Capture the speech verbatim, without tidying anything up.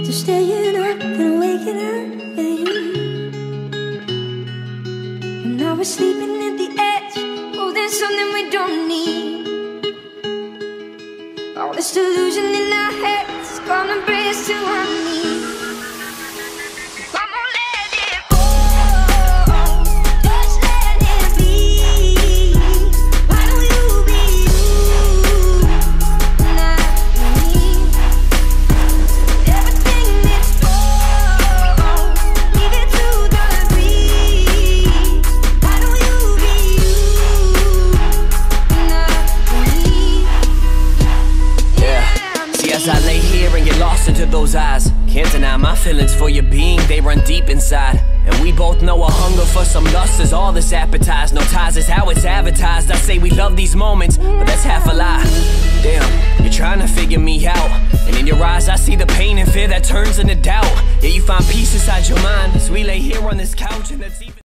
Just staying up and waking up with you. And now we're sleeping at the edge. Oh, there's something we don't need. All this delusion in our heads is gonna bring us to our knees. I lay here and get lost into those eyes. Can't deny my feelings for your being, they run deep inside. And we both know a hunger for some lust is all that's appetized. No ties is how it's advertised. I say we love these moments, but that's half a lie. Damn, you're trying to figure me out, and in your eyes I see the pain and fear that turns into doubt. Yeah, you find peace inside your mind as we lay here on this couch, and that's even